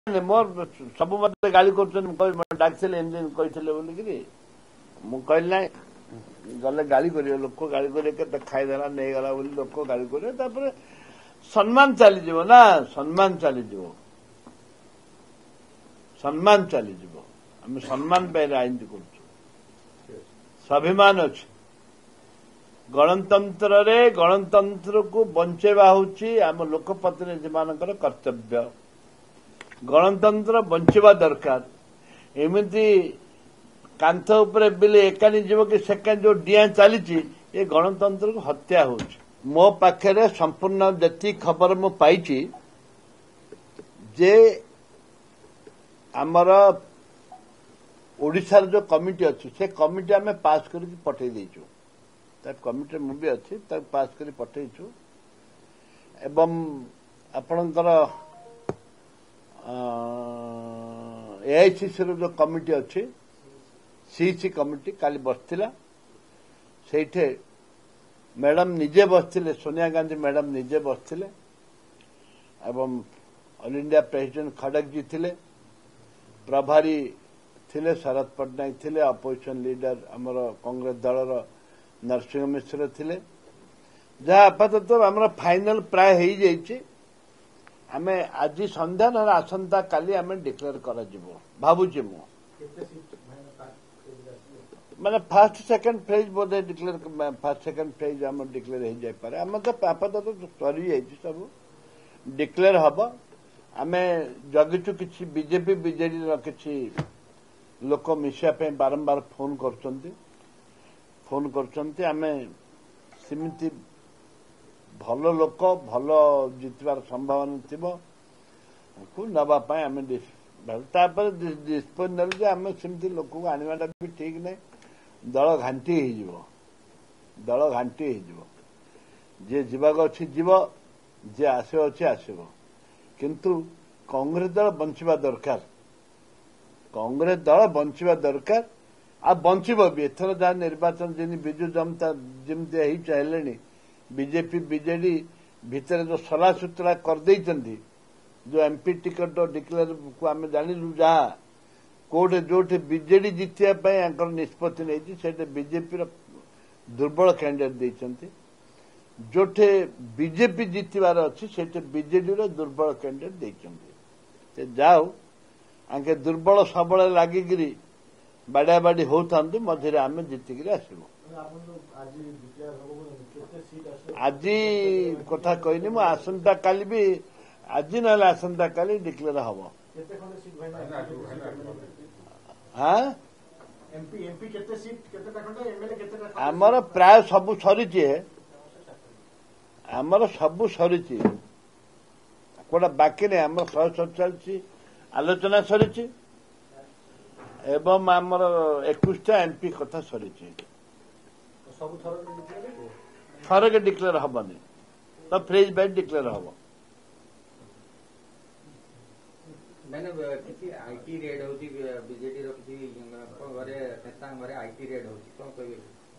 मोर सब मत गाड़ी कर डाकिले एमती कहते बोलिकी मुझे ना गले गाड़ी कर लोक गाड़ी कर खाईदेला नहीं गला लोक गाड़ी कर सम्मान चलीज ना सम्मान चलीज सम्मान चलीज आम सम्मान पे राजनीति कर स्वाभिमान अच्छे गणतंत्र रे गणतंत्र को बंचेवा होची आम लोकप्रतिनिधि मानकर कर्तव्य गणतंत्र बंचवा दरकार एमती कांथ उपरे बिल एकानी जीव कि सेकेंड जो डिया चली ये गणतंत्र को हत्या हो मो पाखे संपूर्ण जी खबर मु पाई जे आमर ओडिशार जो कमिटी अच्छी से कमिटी आम पास करके पठे देचु कमिटी मु भी अच्छी पास कर पठेचु एवं आपणकर एआईसीसी जो कमिटी अच्छी सीसी कमिटी काली बसला से मैडम निजे बसते सोनिया गांधी मैडम निजे बसते एवं ऑल इंडिया प्रेसिडेंट खड़ग जी थे प्रभारी थे शरद पट्टनायक थे अपोजिशन लीडर आमर कांग्रेस दलर नरसिंह मिश्र थे जहाँ आपातत आम फाइनाल प्राय हो जाइए आम आज संध्या ना आसंता काली आम डिक्लेयर कर भावुची मु माने फर्स्ट सेकंड फेज बोधे डिक्लेयर फर्स्ट सेकंड फेज आम डिक्लेयर हो जाए पारे आम तो आपातत सरी जाइए सब डिक्लेयर हम आम जगिचु कि बीजेपी बीजेडी कि लोक मिसापे बारंबार फोन कर आम सेमती भल लोक भल जितबार संभावना थी नापी आम निष्पत्ति नेलु आम सेमती लोक को आनवाटा भी ठीक नहीं दल घांटी दल घांटी जे जीवाक अच्छी जीव जे आसो अच्छे आसब किंतु कांग्रेस दल बंचवा दरकार कांग्रेस दल बंचवा दरकार आ बंचब भी एथर जहाँ निर्वाचन जमी विजु जनता जमी हो चाहिए बीजेपी बीजेडी भितर जो सला सुतरा करदे जो एमपी टिकट डिक्लेयर को आम जानलु जहाँ कोटे जो बीजेडी जितने निष्पत्ति नहीं से बीजेपी दुर्बल कैंडिडेट देते जो बीजेपी जितबार अच्छी से बीजेडी दुर्बल कैंडिडेट देते जाओ आगे दुर्बल सबल लगिकी बाड़ा बाड़ी होता मझे आम जीतिक आसबू आज कथा कहनी मु आसंता काली भी आज ना आसंता काली डिक्लेयर हम आमर प्राय सबू सरी आमर सबू सरी कोड़ा बाकी नहीं आम 147 आलोचना सरी एवं आमर 21टा एमपी कथा सरी थरके डिक्लेयर हेनी तो फ्रेज बैड डिक्लेयर हम मैंने किसी आईटी रेड होती बीजेडी रो किसी घरे नेता घरे आईटी रेड होती कौन कहबे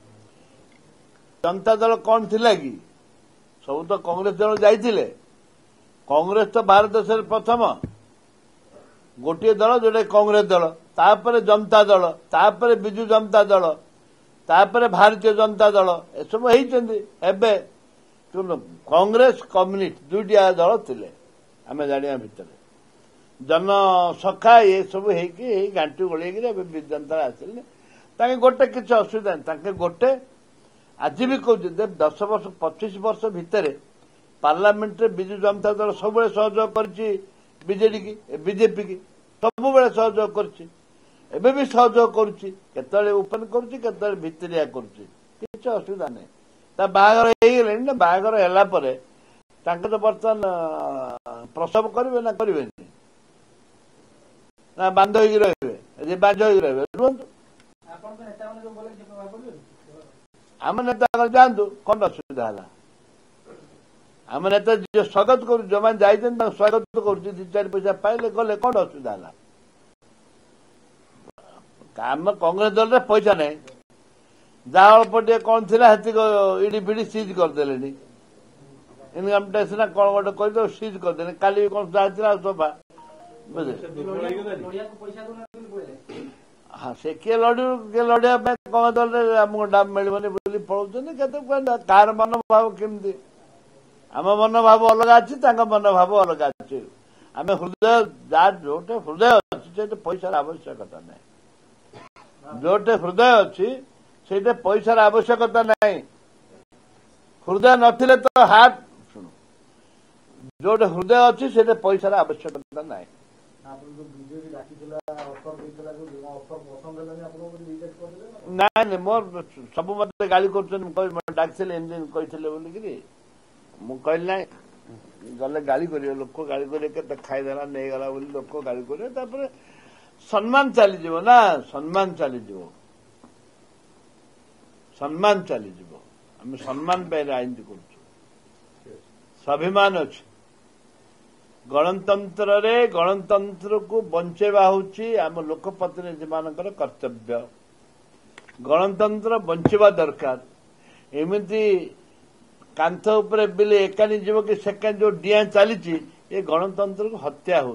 जनता दल कौन थिला कि सब तो कांग्रेस दल जाइथिले कांग्रेस तो भारत देश प्रथम गोटे दल जोटे कांग्रेस दल तापर जनता दल तापर बिजु जनता दल तापर भारतीय जनता दल ए सब होइछन्ती कांग्रेस कम्युनिस्ट दुईटिया दल थिले आम जानिया भितर जनसखा ये सब गांटी गोल जनता आसिले गोटे किसी असुविधा नहीं गोटे आज भी कह 10 वर्ष 25 वर्ष भितर पार्लियामेंट रे बिजु जनता दल सब सहयोग कर बीजेडी की बीजेपी की सब सहयोग कर सहयोग कर ओपन कर भितरिया कर असुविधा नहीं ता बाहागर हो ना बाहागर है तो बर्तमान प्रसव करेंगे ना करेंगे ना बांध हो रहे बांध हो रहे रुहतु आम नेता जातु कौन असुविधा है आम नेता जो स्वागत कर जो मैंने जाइए स्वागत कर 2-4 पैसा पाइले गले कौन असुविधा है आम कांग्रेस दल में पैसा नहीं जहाँ अल्प टे कौन थी इडी फिडी सीज करदे इनकम टैक्स ना कौन गोटे कह सीज करदे काली कौन जहाँ सफा हाँ से किए लड़िया कम दल आमको डाब मिलबनी बोली पलाउछन्ति केते कार मनोभाव केमती आम मनोभाव अलग अच्छी मनोभाव अलग अच्छी आम हृदय जोटे हृदय अच्छी पैसार आवश्यकता नहीं जोटे हृदय अच्छी से पैसार आवश्यकता नहीं हृदय नथिले तो हार्ट शुण जोटे हृदय अच्छी से पैसार आवश्यकता नहीं ना मोर सब मत गाड़ी कर डाक बोलिकी मुझे ना गले गाड़ी कर लोक गाड़ी कर खाईदेला नहीं गला लोक गाड़ी कर सम्मान चलीज ना सम्मान चलीज सम्मान चलीज आम सम्मान पे राजनीति कर स्वाभिमान अच्छे गणतंत्र रे गणतंत्र को बंचेवा होची आम लोकप्रतिनिधि मानकर कर्तव्य गणतंत्र बंचेवा दरकार एमती कांथ उपरे बिले एकानी जीव कि सेकेंड जो डिया चली ये गणतंत्र को हत्या हो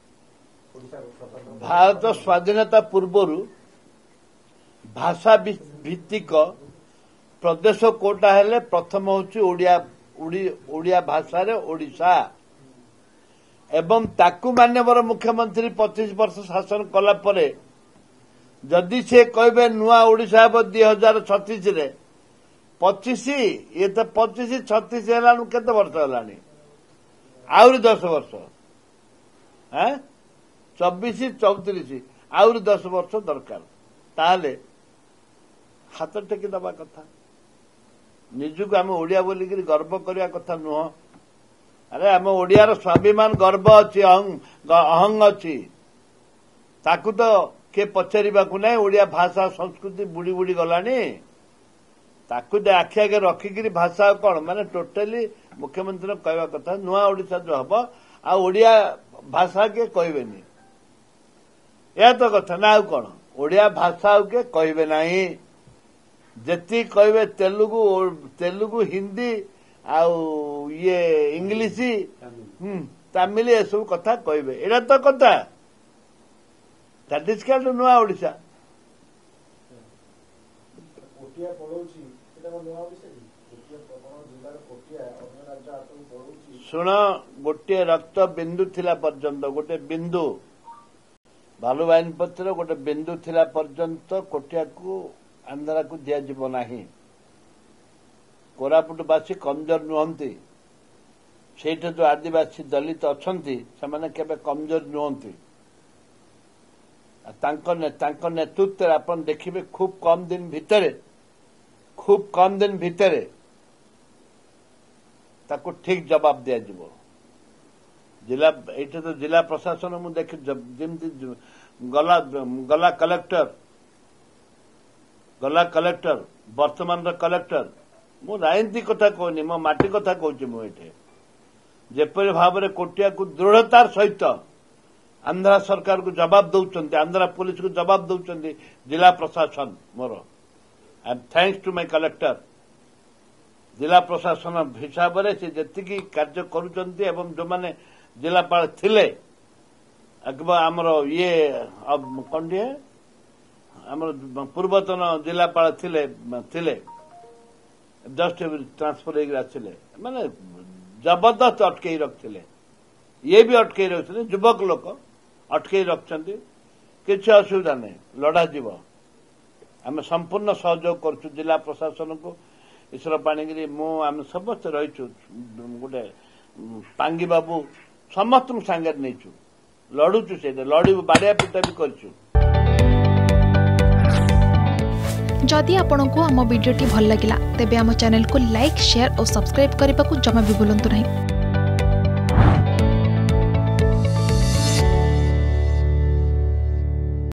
भारत स्वाधीनता पूर्व भाषा भित्तिक प्रदेश कोटा हेले प्रथम होची ओडिया भाषा रे ओडिशा एवं ताकू मान्यवर मुख्यमंत्री 25 वर्ष शासन कला परे जदि से कहबे नुआ ओडिशा हे 2036 रे 25 ये तो 25 36 है केते वर्ष है आहरी 10 वर्ष है 24 34 आहरी 10 वर्ष दरकार ताहले हाथ टेकी दबा कथा निजक आम ओडिया बोलिकी गर्व करने कथा नुह अरे आम ओडियार स्वाभिमान गर्व अच्छी अहंग अच्छी ताकू तो किए पचारिबाकू नहीं ओडिया भाषा संस्कृति बुड़ी बुड़ी गलानी ताकू आखि आगे रखिकी भाषा कौन माने टोटाली मुख्यमंत्री कहवा कथा नुआ ओडिशा जो हम आ ओडिया भाषा के कहबेनी यह तो कथा ना कौन ओडिया भाषा के कहबे नहीं जति कहबे तेलुगु हिंदी आउ ये इंग्लिश तमिल ये सब कथा कहबे एटा तो कथा दैट इज कॉल्ड नुआ ओडिशा शुण गोटे रक्त बिंदु थिला पर्यंत गोटे बिंदु भालू बाइन पत्र गोटे बिंदु थिला पर्यंत कोटिया को आंध्रा को दिया नहीं कोरापुटवासी कमजोर नुहंती सेठ जो आदिवासी दलित अच्छा से केबे कमजोर नुहंती नेतृत्व आप देखिए खूब कम दिन भितर ताको ठीक जवाब दिया जिवो जिला एठे तो जिला प्रशासन मु देख जमती गला कलेक्टर वर्तमान कलेक्टर मु राजनीति कथा कहनी मो माटी कथा कहूँ मुझे जेपरी भाव में कोटिया को दृढ़तार सहित आंध्रा सरकार को जवाब दौरान आंध्रा पुलिस को जवाब दौरान जिला प्रशासन मोर I am thanks to my collector जिला प्रशासन हिसाब से जी कार्य करुँच एवं जो मैंने जिलापाल थिले आमर ये कौन टे आमर पूर्वतन जिलापाल थिले जस्ट ट्रांसफर होते माने जबरदस्त अटकई रखते ये भी अटकई रखते युवक लोक अटकई रखते किसी असुविधा नहीं लड़ा जीव आम संपूर्ण सहयोग करुँ जिला प्रशासन को ईश्वर पाणीगिरी आम समस्त रहीचु गोटे पांगी बाबू समस्त सांगे नहीं लड़ुचु से लड़ू बाड़िया पिटा भी करूँ। जदि आपंक आम भिडी भल लगा तेब आम चैनल को लाइक शेयर और सब्सक्राइब करने को जमा भी भूलु नहीं।